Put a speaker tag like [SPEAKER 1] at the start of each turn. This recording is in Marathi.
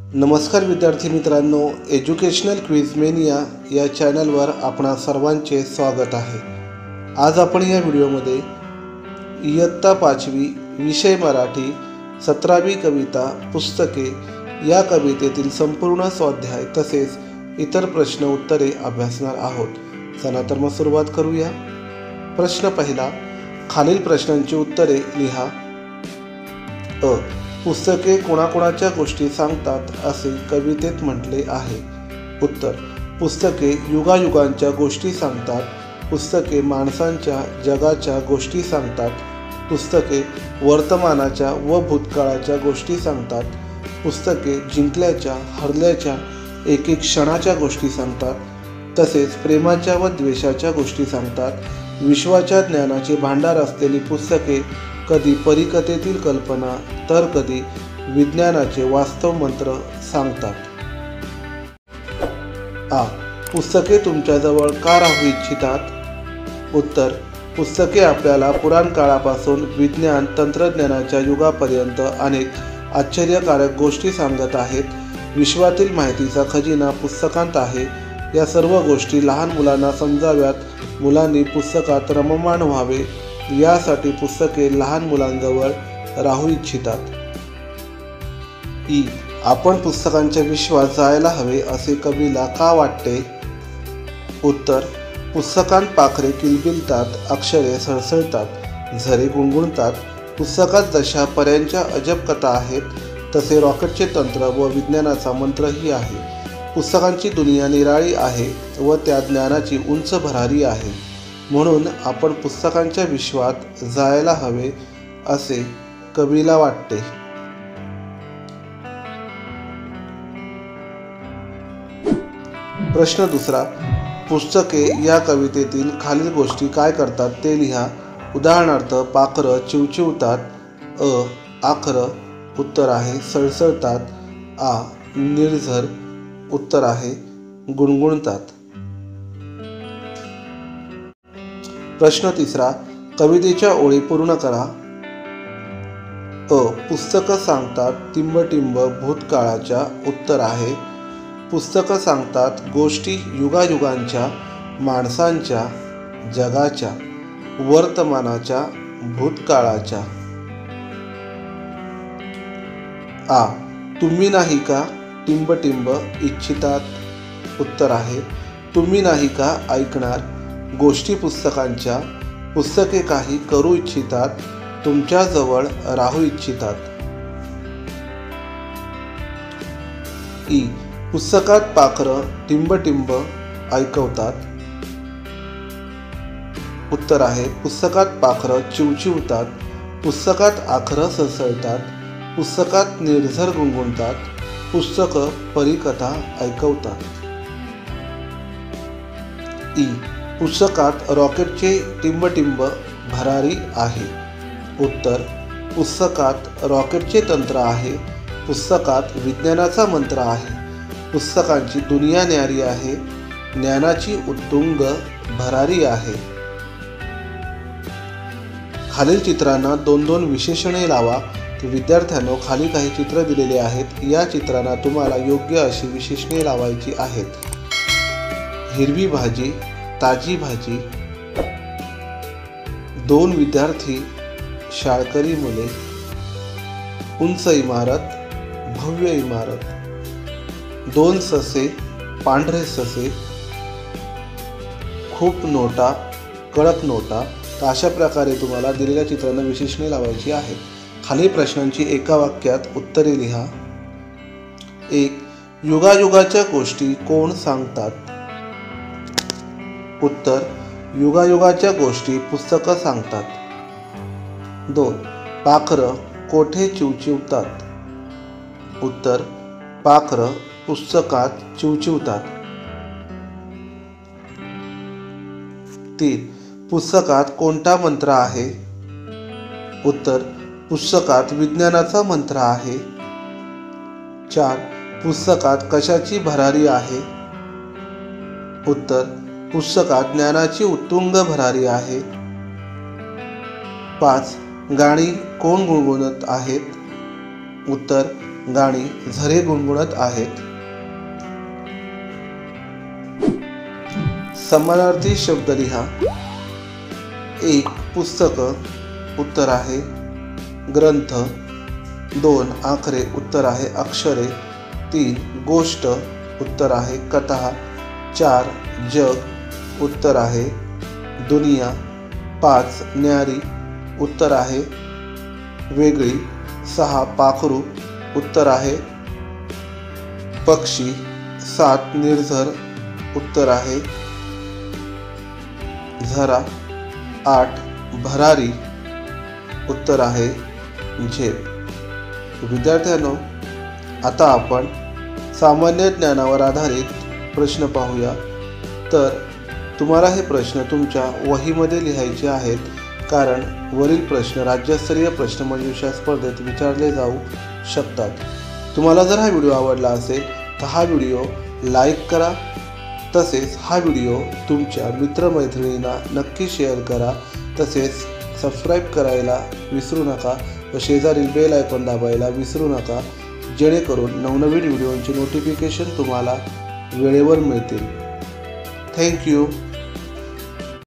[SPEAKER 1] नमस्कार विद्यार्थी मित्रांनो, एज्युकेशनल क्विज मेनिया या चॅनलवर आपणा सर्वांचे स्वागत आहे। आज आपण या व्हिडिओमध्ये इयत्ता 5वी विषय मराठी 17वी कविता पुस्तके या कवितेतील संपूर्ण स्वाध्याय तसेच इतर प्रश्न उत्तरे अभ्यासणार आहोत। चला तर मग सुरुवात करूया। प्रश्न पहिला, खालील प्रश्नांची उत्तरे लिहा। अ, पुस्तके कोणाकोणाच्या गोष्टी सांगतात असे कवितेत म्हटले आहे? उत्तर, पुस्तके युगायुगांच्या गोष्टी सांगतात। पुस्तके माणसांच्या जगाच्या गोष्टी सांगतात। पुस्तके वर्तमानाच्या व भूतकाळाच्या गोष्टी सांगतात। पुस्तके जिंकल्याच्या हरल्याच्या एक एक क्षणाच्या गोष्टी सांगतात। तसेच प्रेमाच्या व द्वेषाच्या गोष्टी सांगतात। विश्वाच्या ज्ञानाचे भांडार असलेली पुस्तके कधी परिकथेतील कल्पना तर कधी विज्ञानाचे वास्तव मंत्र सांगतात। आ, पुस्तके तुमच्याजवळ का राहू इच्छितात? उत्तर, पुस्तके आपल्याला पुराण काळापासून विज्ञान तंत्रज्ञानाच्या युगापर्यंत अनेक आश्चर्यकारक गोष्टी सांगत आहेत। विश्वातील माहितीचा खजिना पुस्तकांत आहे। या सर्व गोष्टी लहान मुलांना समजाव्यात, मुलांनी पुस्तकात रममाण व्हावे यासाठी पुस्तके लहान मुलांजवळ राहू इच्छितात। ई, आपण पुस्तकांच्या विश्वात जायला हवे असे कवीला का वाटते? उत्तर, पुस्तकांत पाखरे किलबिलतात, अक्षरे सळसळतात, झरे गुणगुणतात। पुस्तकात जशा पऱ्यांच्या अजब कथा आहेत तसे रॉकेटचे तंत्र व विज्ञानाचा मंत्रही आहे। पुस्तकांची दुनिया निराळी आहे व त्या ज्ञानाची उंच भरारी आहे। म्हणून आपण पुस्तकांच्या विश्वात जायला हवे असे कवीला वाटते। प्रश्न दुसरा, पुस्तके या कवितेतील खालील गोष्टी काय करतात ते लिहा। उदाहरणार्थ, पाखरं चिवचिवतात। अ, आखरं उत्तर आहे। सळसळतात। आ, निर्झर उत्तर आहे। गुणगुणतात। प्रश्न तिसरा, कवितेच्या ओळी पूर्ण करा। अ, पुस्तकं सांगतात टिंबटिंब भूतकाळाच्या उत्तर आहे। पुस्तकं सांगतात गोष्टी युगायुगांच्या, माणसांच्या, जगाच्या, वर्तमानाच्या, भूतकाळाच्या। आ, तुम्ही नाही का टिंबटिंब इच्छितात उत्तर आहे। तुम्ही नाही का ऐकणार गोष्टी पुस्तकांच्या, पुस्तके काही करू इच्छितात, तुमच्याजवळ राहू इच्छितात। ई, पुस्तकात पाखरं टिंबटिंब ऐकवतात उत्तर आहे। पुस्तकात पाखरं चिवचिवतात। पुस्तकात आखरं सळसळतात। पुस्तकात निर्झर गुणगुणतात। पुस्तकं परीकथा ऐकवतात। ई, पुस्तकात रॉकेटचे टिंबटिंब भरारी आहे। उत्तर, पुस्तकात रॉकेटचे तंत्र आहे। पुस्तकात विज्ञानाचा मंत्र आहे। पुस्तकांची दुनिया न्यारी आहे। ज्ञानाची उत्तुंग भरारी आहे। खालील चित्रांना 2-2 विशेषणे लावा। विद्यार्थ्यांनो, खाली काही चित्र दिलेले आहेत। या चित्रांना तुम्हाला योग्य अशी विशेषणे लावायची आहेत। हिरवी भाजी, ताजी भाजी, 2 विद्यार्थी, शाळकरी मुले, उंच इमारत, भव्य इमारत, 2 ससे, पांढरे ससे, खूप नोटा, कडक नोटा। तर अशा प्रकारे तुम्हाला दिलेल्या चित्रांना विशेषणे लावायची आहेत। खालील प्रश्नांची एका वाक्यात उत्तरे लिहा। 1. युगायुगाच्या गोष्टी कोण सांगतात? उत्तर, युगायुगाच्या गोष्टी पुस्तकं सांगतात। 2. पाखरं कोठे चिवचिवतात? उत्तर, पाखरं पुस्तकात चिवचिवतात। 3. पुस्तकात कोणता मंत्र आहे? उत्तर, पुस्तकात विज्ञानाचा मंत्र आहे। 4. पुस्तकात कशाची भरारी आहे? उत्तर, पुस्तकात ज्ञानाची उत्तुंग भरारी आहे। 5. गाणी कोण गुणगुणत आहेत? उत्तर, गाणी झरे गुणगुणत आहेत। समानार्थी शब्द लिहा। 1 पुस्तक उत्तर आहे ग्रंथ। 2 आखरे उत्तर आहे अक्षरे। 3 गोष्ट उत्तर आहे कथा। 4 जग उत्तर आहे दुनिया। 5 न्यारी उत्तर आहे वेगळी। 6 पाखरू उत्तर आहे पक्षी। 7 निर्झर उत्तर आहे झरा। 8 भरारी उत्तर आहे झेप। विद्यार्थ्यांनो, आता आपण सामान्य ज्ञानावर आधारित प्रश्न पाहूया। तर तुम्हाला हे प्रश्न तुमच्या वहीमध्ये लिहायचे आहेत, कारण वरील प्रश्न राज्यस्तरीय प्रश्नमंजुषा स्पर्धेत विचारले जाऊ शकतात। तुम्हाला जर हा व्हिडिओ आवडला असेल तर हा व्हिडिओ लाईक करा, तसेच हा व्हिडिओ तुमच्या मित्रमैत्रिणींना नक्की शेअर करा। तसेच सबस्क्राईब करायला विसरू नका व शेजारील बेल आयकॉन दाबायला विसरू नका, जेणेकरून नवनवीन व्हिडिओंची नोटिफिकेशन तुम्हाला वेळेवर मिळतील। थँक्यू।